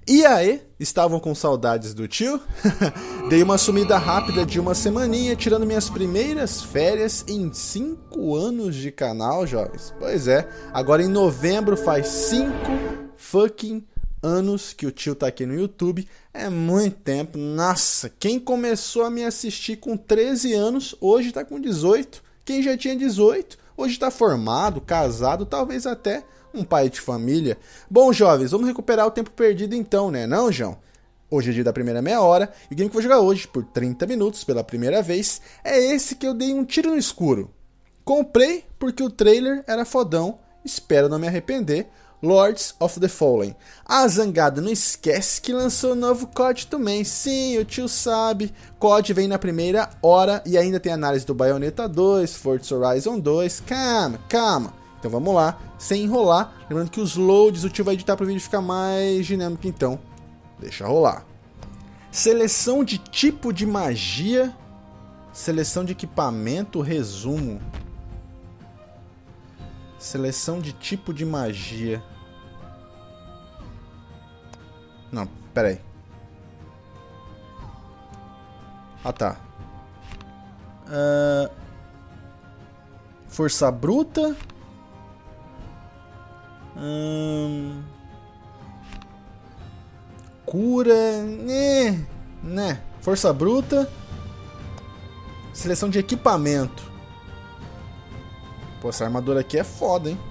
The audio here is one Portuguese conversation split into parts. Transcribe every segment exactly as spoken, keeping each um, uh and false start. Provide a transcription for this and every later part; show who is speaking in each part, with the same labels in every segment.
Speaker 1: E aí, estavam com saudades do tio? Dei uma sumida rápida de uma semaninha, tirando minhas primeiras férias em cinco anos de canal, jovens. Pois é, agora em novembro faz cinco fucking anos que o tio tá aqui no YouTube. É muito tempo. Nossa, quem começou a me assistir com treze anos, hoje tá com dezoito. Quem já tinha dezoito, hoje tá formado, casado, talvez até um pai de família. Bom, jovens, vamos recuperar o tempo perdido então, né, não, João? Hoje é dia da primeira meia hora, e o game que eu vou jogar hoje, por trinta minutos, pela primeira vez, é esse que eu dei um tiro no escuro. Comprei porque o trailer era fodão, espero não me arrepender. Lords of the Fallen. Ah, Zangado, não esquece que lançou o novo C O D também. Sim, o tio sabe. C O D vem na primeira hora e ainda tem análise do Bayonetta dois, Forza Horizon dois. Calma, calma. Então vamos lá, sem enrolar. Lembrando que os loads o tio vai editar para o vídeo ficar mais dinâmico, então deixa rolar. Seleção de tipo de magia. Seleção de equipamento, resumo. Seleção de tipo de magia. Não, pera aí. Ah, tá. Uh, força bruta. Hum, cura. Né, né. Força bruta. Seleção de equipamento. Pô, essa armadura aqui é foda, hein?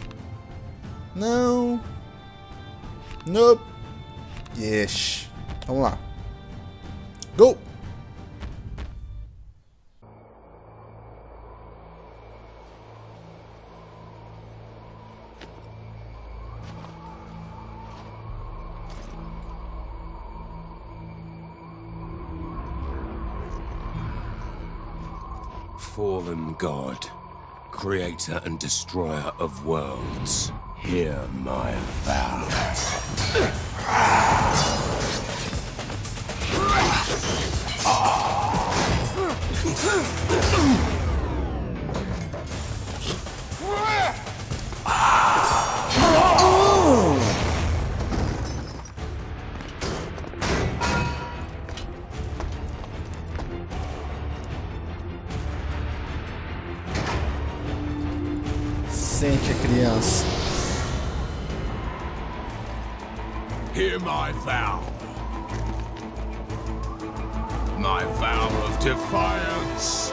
Speaker 1: Não. Nope. Yes. Vamos lá. Go!
Speaker 2: Fallen God, creator and destroyer of worlds, hear my vow.
Speaker 1: Sente a criança.
Speaker 2: Hear my vow. My vow of defiance.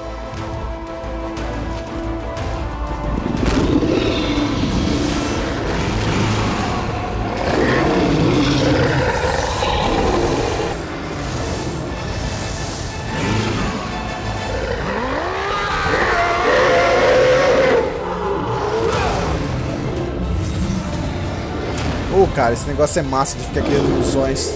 Speaker 1: Ô, cara, esse negócio é massa de ficar criando ilusões.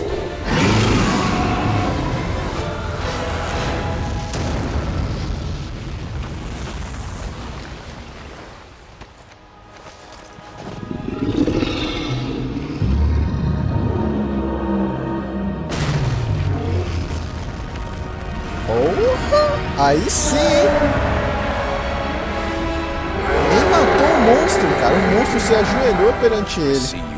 Speaker 1: Porra! Aí sim! Ele matou um monstro, cara. O monstro se ajoelhou perante ele.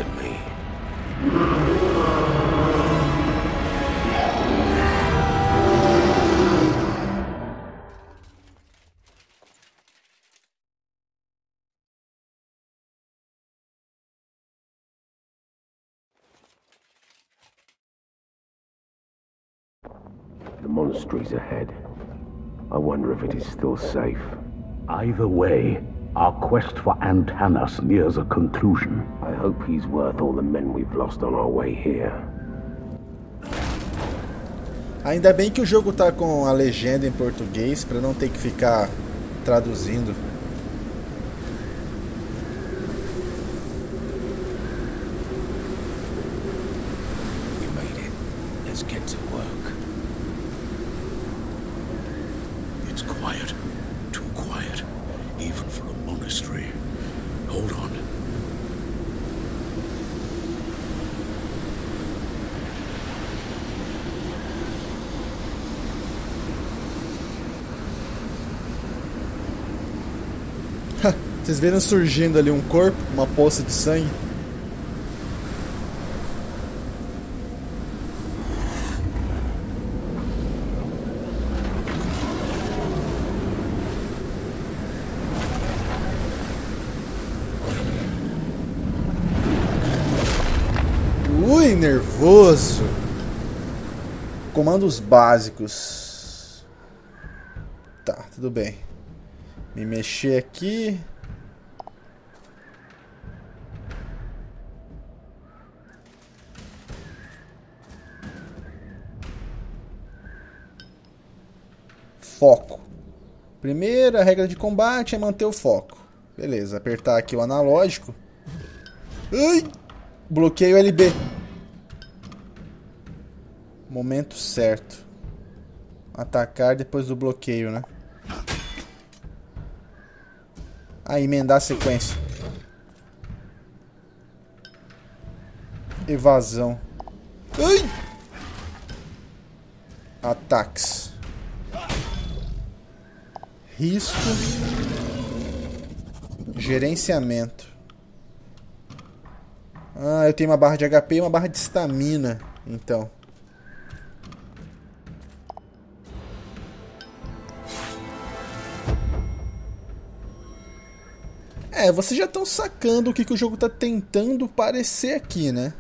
Speaker 3: The monastery's ahead. I wonder if it is still safe.
Speaker 4: Either way, our quest for Antanas nears a conclusion.
Speaker 3: I hope he's worth all the men we've lost on our way here.
Speaker 1: Ainda bem que o jogo tá com a legenda em português para não ter que ficar traduzindo.
Speaker 2: We made it. Let's get to work. It's quiet. Too quiet. Even for a monastery. Hold on.
Speaker 1: Vocês viram surgindo ali um corpo, uma poça de sangue? Ai, nervoso. Comandos básicos. Tá, tudo bem. Me mexer aqui. Foco. Primeira regra de combate é manter o foco. Beleza, apertar aqui o analógico. Ai! Bloqueio L B. Momento certo. Atacar depois do bloqueio, né? Ah, emendar a sequência. Evasão. Ai! Ataques. Risco. Gerenciamento. Ah, eu tenho uma barra de H P e uma barra de estamina. Então. É, vocês já estão sacando o que, que o jogo está tentando parecer aqui, né?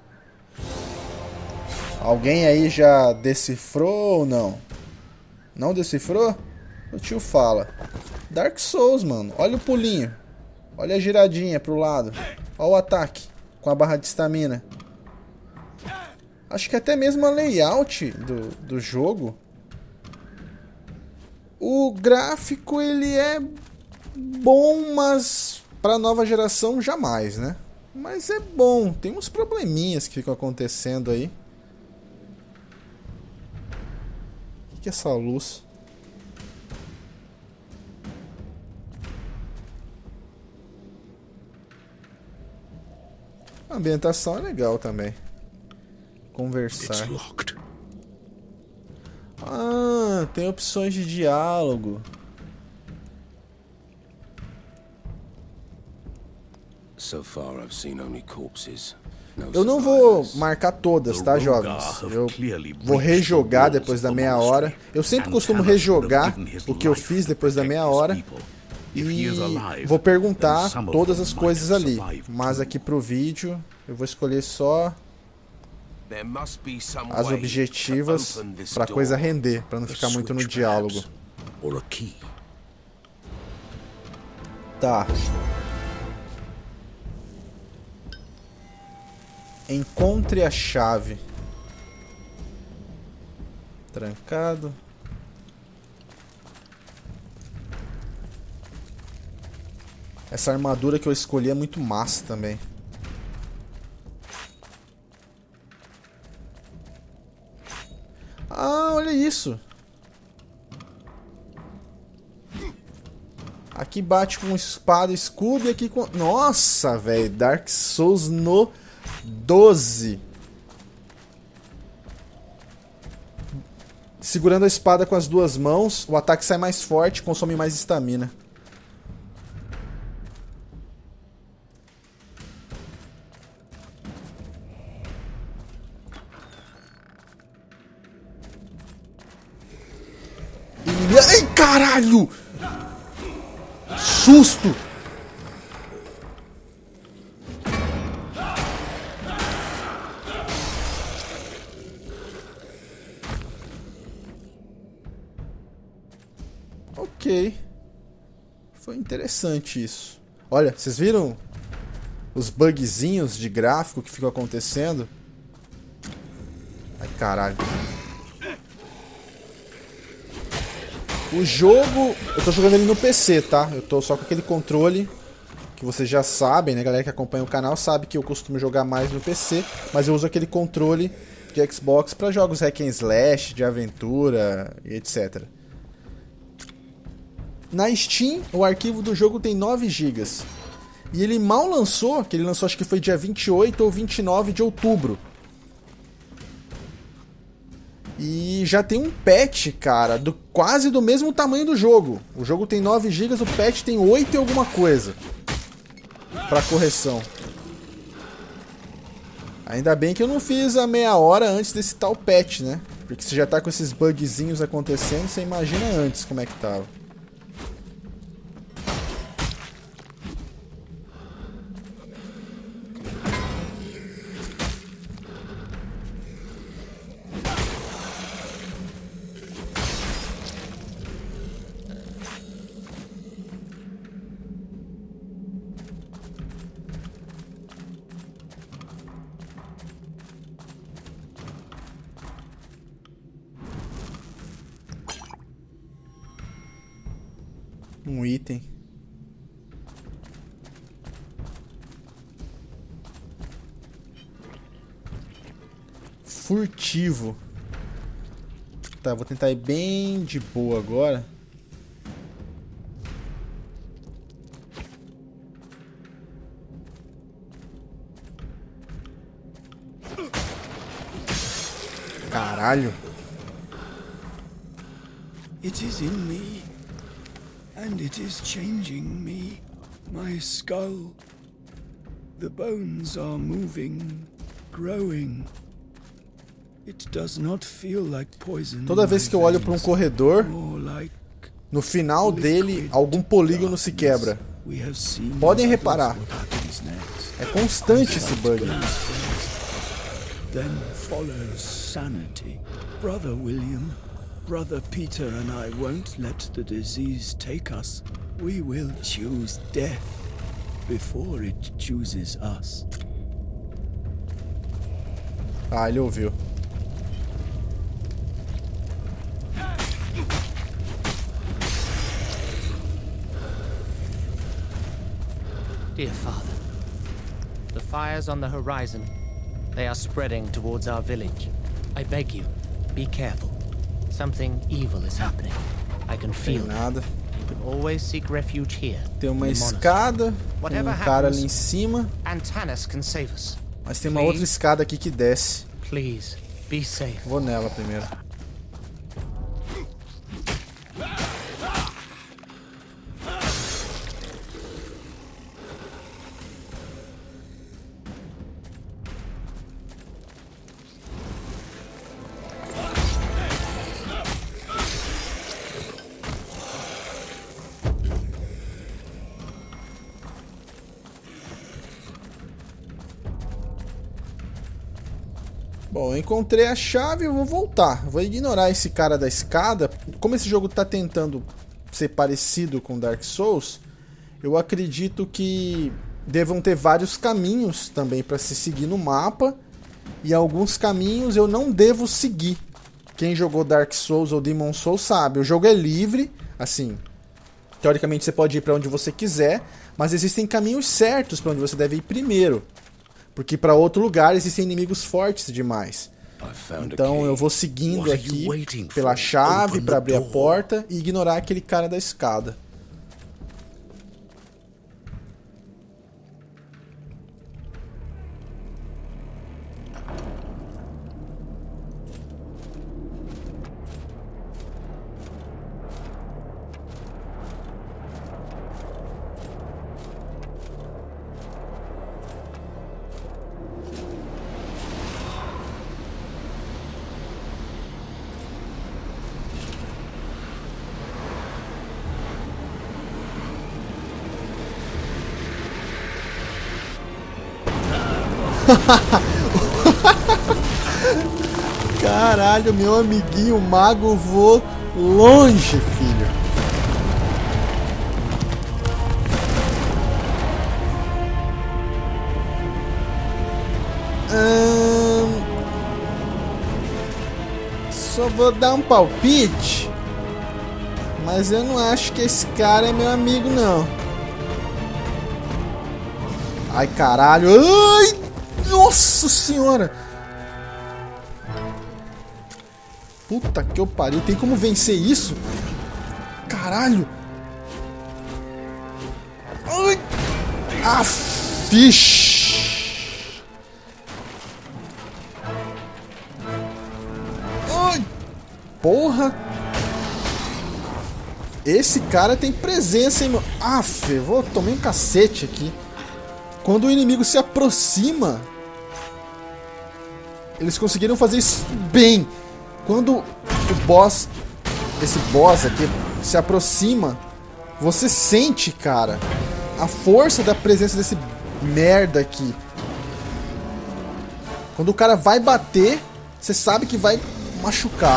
Speaker 1: Alguém aí já decifrou ou não? Não decifrou? O tio fala. Dark Souls, mano. Olha o pulinho. Olha a giradinha pro lado. Olha o ataque com a barra de estamina. Acho que até mesmo a layout do, do jogo. O gráfico, ele é bom, mas pra nova geração jamais, né? Mas é bom. Tem uns probleminhas que ficam acontecendo aí. O que, que é essa luz? A ambientação é legal também. Conversar. Ah, tem opções de diálogo. Eu não vou marcar todas, tá, jovens? Eu vou rejogar depois da meia hora. Eu sempre costumo rejogar o que eu fiz depois da meia hora. E vou perguntar todas as coisas ali. Mas aqui pro vídeo eu vou escolher só as objetivas pra coisa render, pra não ficar muito no diálogo. Tá. Encontre a chave. Trancado. Essa armadura que eu escolhi é muito massa também. Ah, olha isso. Aqui bate com espada e escudo e aqui com... Nossa, velho. Dark Souls no doze. Segurando a espada com as duas mãos, o ataque sai mais forte, consome mais estamina. Ai, caralho! Susto! Ok. Foi interessante isso. Olha, vocês viram os bugzinhos de gráfico que ficam acontecendo? Ai, caralho. O jogo, eu tô jogando ele no P C, tá? Eu tô só com aquele controle que vocês já sabem, né? Galera que acompanha o canal sabe que eu costumo jogar mais no P C, mas eu uso aquele controle de Xbox pra jogos hack and slash, de aventura e etcétera. Na Steam, o arquivo do jogo tem nove gigas. E ele mal lançou, que ele lançou acho que foi dia vinte e oito ou vinte e nove de outubro. E já tem um patch, cara, do, quase do mesmo tamanho do jogo. O jogo tem nove gigas, o patch tem oito e alguma coisa. Pra correção. Ainda bem que eu não fiz a meia hora antes desse tal patch, né? Porque se já tá com esses bugzinhos acontecendo, você imagina antes como é que tava. Um item. Furtivo. Tá, vou tentar ir bem de boa agora. Caralho.
Speaker 5: It is in me, and it is changing me, my skull. The bones are moving, growing. It does not feel like poison.
Speaker 1: Toda vez que eu olho para um corredor, no final dele, algum polígono se quebra. Podem reparar. É constante esse bug.
Speaker 5: Then follows sanity. Brother William, Brother Peter and I won't let the disease take us. We will choose death before it chooses us.
Speaker 1: Ah, ele ouviu.
Speaker 6: Dear Father, the fires on the horizon, they are spreading towards our village. I beg you, be careful. Something evil is happening. I can feel
Speaker 1: nada.
Speaker 6: it. You can always seek refuge here.
Speaker 1: Tem uma escada, tem um cara ali em cima.
Speaker 6: Antanas can save us.
Speaker 1: Mas tem uma outra escada aqui que desce.
Speaker 6: Please, be safe.
Speaker 1: Vou nela primeiro. Bom, eu encontrei a chave e eu vou voltar. Vou ignorar esse cara da escada. Como esse jogo está tentando ser parecido com Dark Souls, eu acredito que devam ter vários caminhos também para se seguir no mapa. E alguns caminhos eu não devo seguir. Quem jogou Dark Souls ou Demon Souls sabe. O jogo é livre, assim. Teoricamente você pode ir para onde você quiser, mas existem caminhos certos para onde você deve ir primeiro. Porque para outro lugar existem inimigos fortes demais. Então eu vou seguindo aqui pela chave para abrir a porta e ignorar aquele cara da escada. Caralho, meu amiguinho mago voou longe, filho. Hum... Só vou dar um palpite, mas eu não acho que esse cara é meu amigo, não. Ai, caralho. Ai, nossa senhora. Puta que eu pariu. Tem como vencer isso? Caralho. Ai. Ah, fish. Ai. Porra. Esse cara tem presença, hein, meu. Aff, eu vou tomar um cacete aqui. Quando o inimigo se aproxima, eles conseguiram fazer isso bem. Quando o boss, esse boss aqui, se aproxima, você sente, cara, a força da presença desse merda aqui. Quando o cara vai bater, você sabe que vai machucar.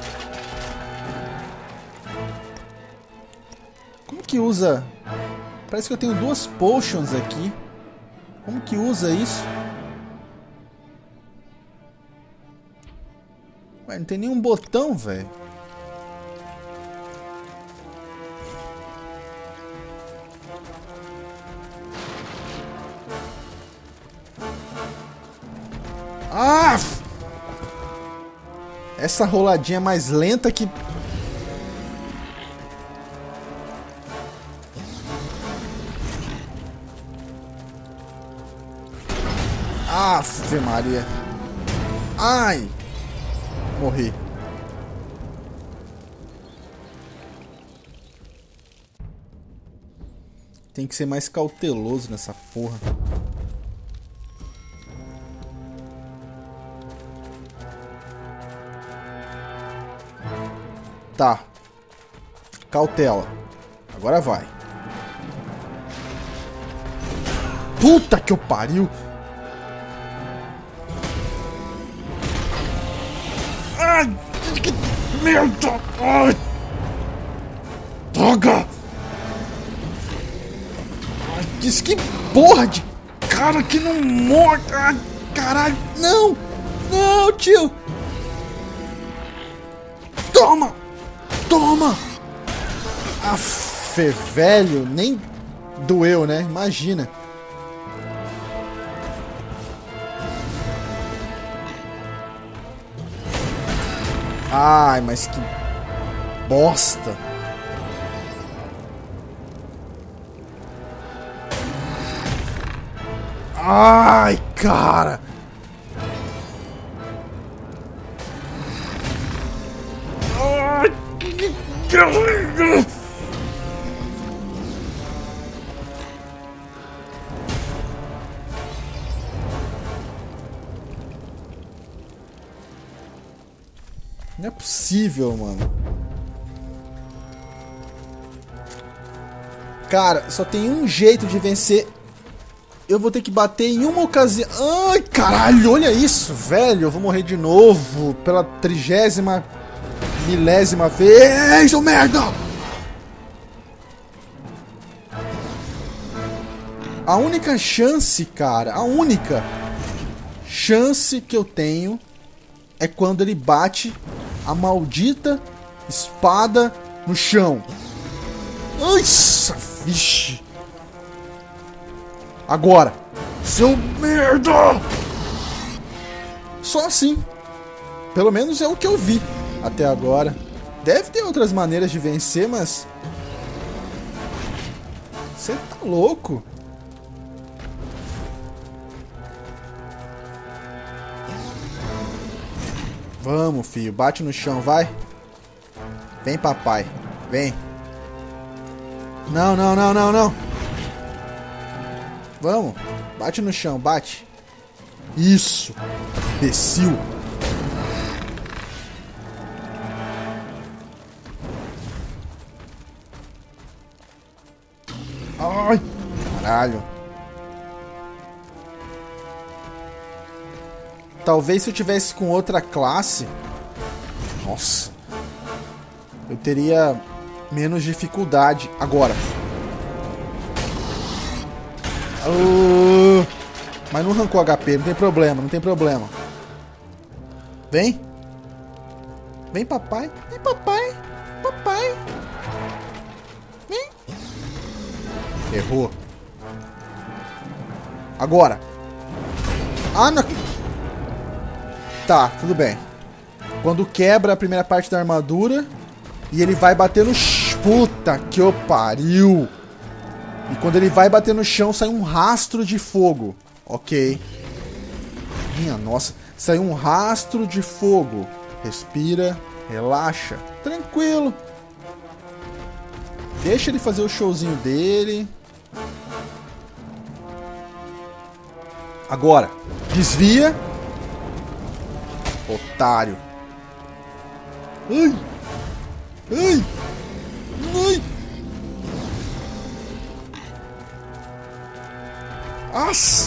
Speaker 1: Que usa Parece que eu tenho duas potions aqui. Como que usa isso? Ué, não tem nenhum botão, velho. Ah! Essa roladinha mais lenta que... Ave Maria. Ai! Morri. Tem que ser mais cauteloso nessa porra. Tá. Cautela. Agora vai. Puta que eu pariu! Ai, que merda! Ai, droga! Ai, diz que porra de cara que não morre! Ai, caralho! Não! Não, tio! Toma! Toma! Aff, velho, nem doeu, né? Imagina. Ai, mas que bosta. Ai, cara. Ai, que caralho. Não é possível, mano. Cara, só tem um jeito de vencer. Eu vou ter que bater em uma ocasião. Ai, caralho, olha isso, velho. Eu vou morrer de novo pela trigésima, milésima vez, ô merda! A única chance, cara, a única chance que eu tenho é quando ele bate a maldita espada no chão. Nossa, vixe. Agora, seu merda! Só assim. Pelo menos é o que eu vi até agora. Deve ter outras maneiras de vencer, mas... Você tá louco? Vamos, filho. Bate no chão, vai. Vem, papai. Vem. Não, não, não, não, não. Vamos. Bate no chão, bate. Isso. Imbecil. Ai, caralho. Talvez se eu tivesse com outra classe... Nossa. Eu teria menos dificuldade. Agora. Uh, mas não arrancou H P, não tem problema, não tem problema. Vem. Vem, papai. Vem, papai. Papai. Vem. Errou. Agora. Ah, não... Tá, tudo bem. Quando quebra a primeira parte da armadura e ele vai bater no... Puta que o pariu. E quando ele vai bater no chão, sai um rastro de fogo. Ok. Minha nossa. Sai um rastro de fogo. Respira. Relaxa. Tranquilo. Deixa ele fazer o showzinho dele. Agora. Desvia. Otário. Ai. Ai. Ai. Nossa.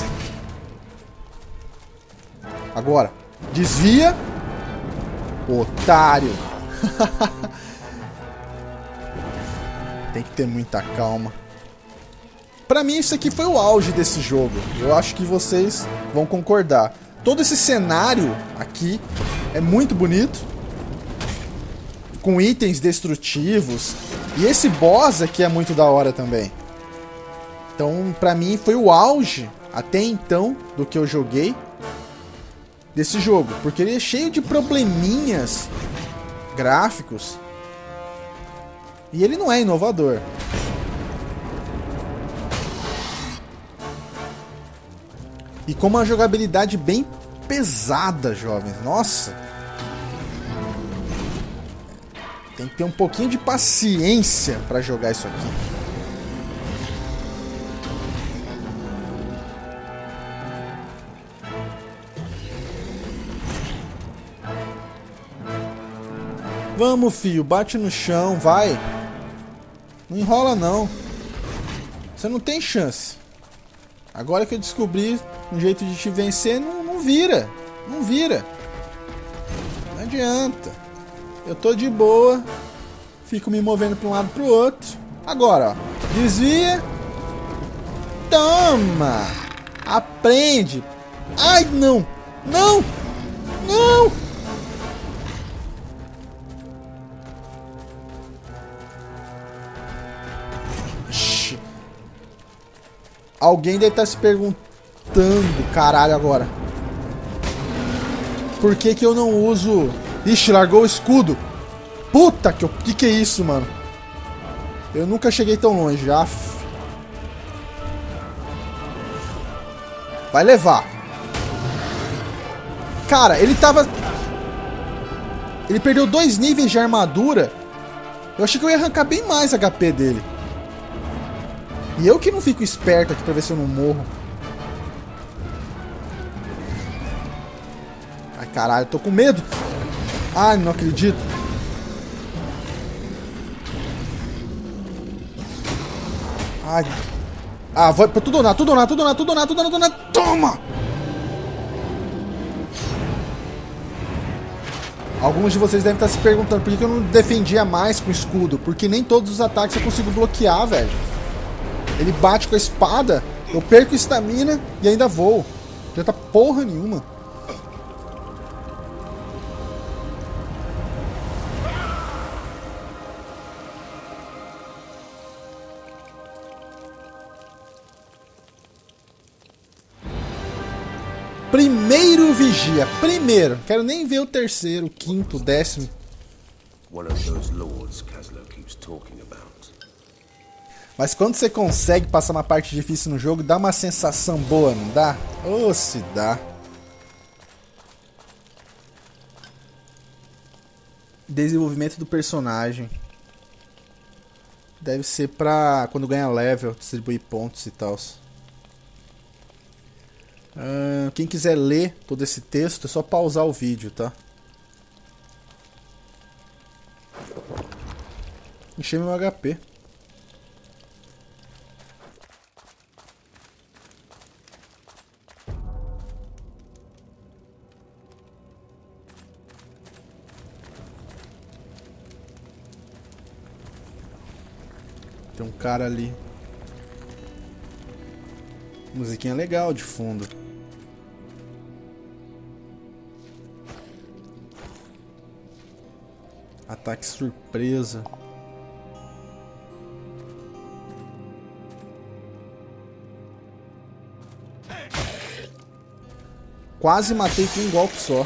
Speaker 1: Agora. Desvia. Otário. Tem que ter muita calma. Pra mim, isso aqui foi o auge desse jogo. Eu acho que vocês vão concordar. Todo esse cenário aqui é muito bonito, com itens destrutivos. E esse boss aqui é muito da hora também. Então, pra mim, foi o auge, até então, do que eu joguei desse jogo. Porque ele é cheio de probleminhas gráficos. E ele não é inovador. E com uma jogabilidade bem pesada, jovens. Nossa! Tem que ter um pouquinho de paciência pra jogar isso aqui. Vamos, filho. Bate no chão, vai. Não enrola, não. Você não tem chance. Agora que eu descobri um jeito de te vencer, não, não vira. Não vira. Não adianta. Eu tô de boa. Fico me movendo pra um lado pro outro. Agora, ó. Desvia. Toma. Aprende. Ai, não. Não. Não. Alguém deve estar se perguntando, caralho, agora. Por que que eu não uso... Ixi, largou o escudo. Puta que... Que que é isso, mano? Eu nunca cheguei tão longe. Aff. Vai levar. Cara, ele tava... Ele perdeu dois níveis de armadura. Eu achei que eu ia arrancar bem mais H P dele. E eu que não fico esperto aqui pra ver se eu não morro. Ai, caralho, eu tô com medo. Ai, não acredito. Ai. Ah, vai pra tudo ou nada, tudo ou nada, tudo ou nada, tudo ou nada, tudo ou nada, tudo ou nada. Toma! Alguns de vocês devem estar se perguntando por que eu não defendia mais com escudo. Porque nem todos os ataques eu consigo bloquear, velho. Ele bate com a espada, eu perco estamina e ainda voo. Não adianta porra nenhuma. Primeiro vigia. Primeiro. Quero nem ver o terceiro, o quinto, o décimo.
Speaker 3: One of those lords Kaslo keeps talking about.
Speaker 1: Mas quando você consegue passar uma parte difícil no jogo, dá uma sensação boa, não dá? Ô, oh, se dá. Desenvolvimento do personagem. Deve ser pra quando ganha level, distribuir pontos e tal. Uh, quem quiser ler todo esse texto, é só pausar o vídeo, tá? Encher meu H P. Tem um cara ali. Musiquinha legal de fundo. Ataque surpresa. Quase matei com um golpe só.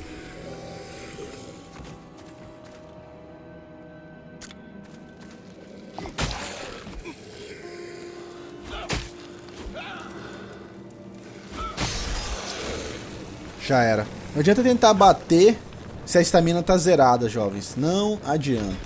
Speaker 1: Já era. Não adianta tentar bater se a estamina tá zerada, jovens. Não adianta.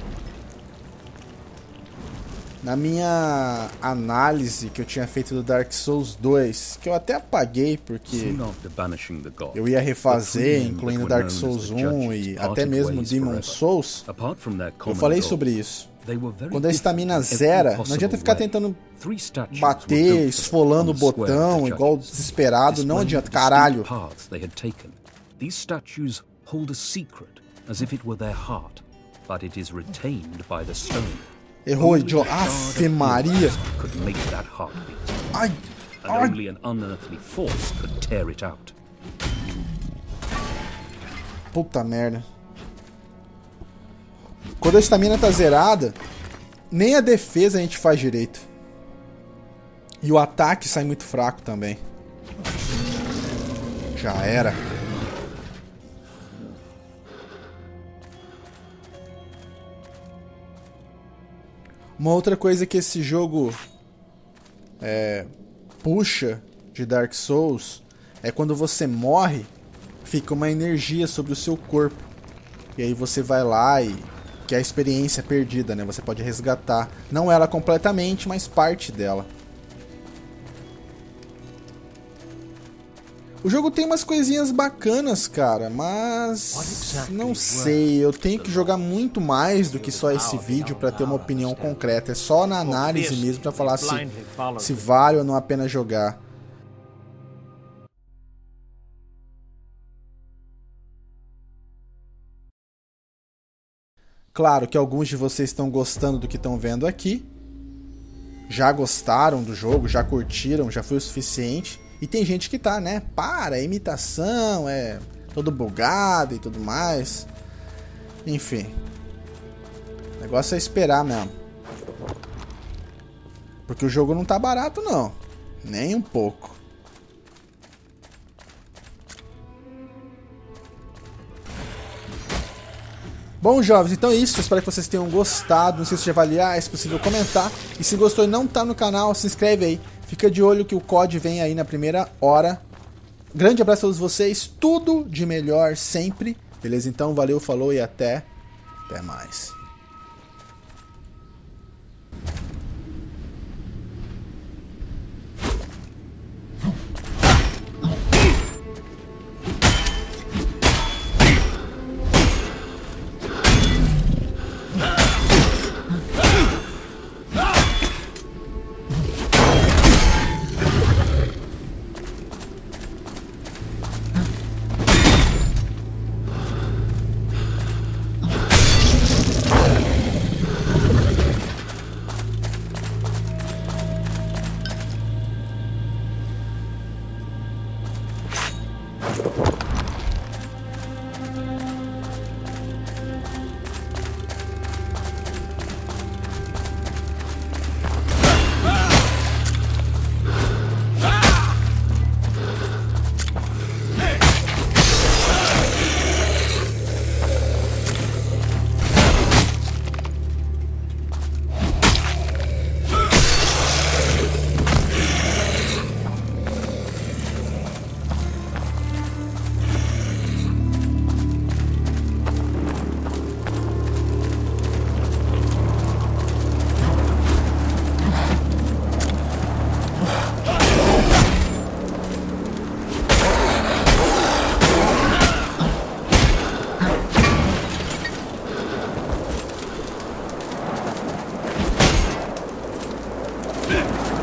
Speaker 1: Na minha análise que eu tinha feito do Dark Souls dois, que eu até apaguei porque eu ia refazer, incluindo Dark Souls um e até mesmo Demon Souls, eu falei sobre isso. Quando a estamina zera, não adianta ficar tentando bater, esfolando o botão, igual desesperado, não adianta, caralho.
Speaker 7: These statues hold a secret, as if it were their heart, but it is retained by the stone.
Speaker 1: Errou, idiota. Afe Maria.
Speaker 7: Could make that heart beat.
Speaker 1: Ai,
Speaker 7: And
Speaker 1: ai.
Speaker 7: only an unearthly force could tear it out.
Speaker 1: Puta merda. Quando a estamina tá zerada, nem a defesa a gente faz direito. E o ataque sai muito fraco também. Já era. Uma outra coisa que esse jogo é, puxa de Dark Souls é quando você morre, fica uma energia sobre o seu corpo. E aí você vai lá e... que é a experiência perdida, né? Você pode resgatar. Não ela completamente, mas parte dela. O jogo tem umas coisinhas bacanas, cara, mas não sei, eu tenho que jogar muito mais do que só esse vídeo para ter uma opinião concreta. É só na análise mesmo para falar se, se vale ou não a pena jogar. Claro que alguns de vocês estão gostando do que estão vendo aqui. Já gostaram do jogo, já curtiram, já foi o suficiente. E tem gente que tá, né? Para, é imitação, é todo bugado e tudo mais. Enfim. O negócio é esperar mesmo. Porque o jogo não tá barato, não. Nem um pouco. Bom, jovens, então é isso. Espero que vocês tenham gostado. Não sei se já avaliar, se possível comentar. E se gostou e não tá no canal, se inscreve aí. Fica de olho que o C O D vem aí na primeira hora. Grande abraço a todos vocês. Tudo de melhor sempre. Beleza? Então, valeu, falou e até. Até mais.
Speaker 2: Yeah.